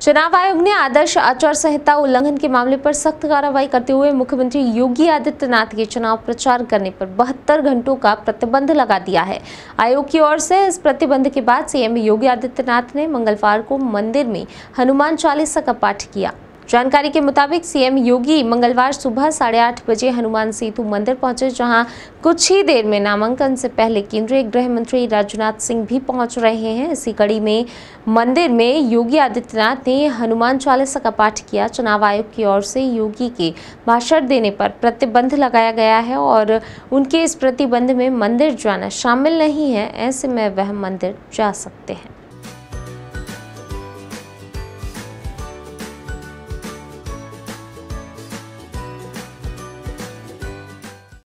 चुनाव आयोग ने आदर्श आचार संहिता उल्लंघन के मामले पर सख्त कार्रवाई करते हुए मुख्यमंत्री योगी आदित्यनाथ के चुनाव प्रचार करने पर 72 घंटों का प्रतिबंध लगा दिया है। आयोग की ओर से इस प्रतिबंध के बाद सीएम योगी आदित्यनाथ ने मंगलवार को मंदिर में हनुमान चालीसा का पाठ किया। जानकारी के मुताबिक सीएम योगी मंगलवार सुबह 8:30 बजे हनुमान सेतु मंदिर पहुंचे, जहां कुछ ही देर में नामांकन से पहले केंद्रीय गृह मंत्री राजनाथ सिंह भी पहुंच रहे हैं। इसी कड़ी में मंदिर में योगी आदित्यनाथ ने हनुमान चालीसा का पाठ किया। चुनाव आयोग की ओर से योगी के भाषण देने पर प्रतिबंध लगाया गया है और उनके इस प्रतिबंध में मंदिर जाना शामिल नहीं है। ऐसे में वह मंदिर जा सकते हैं।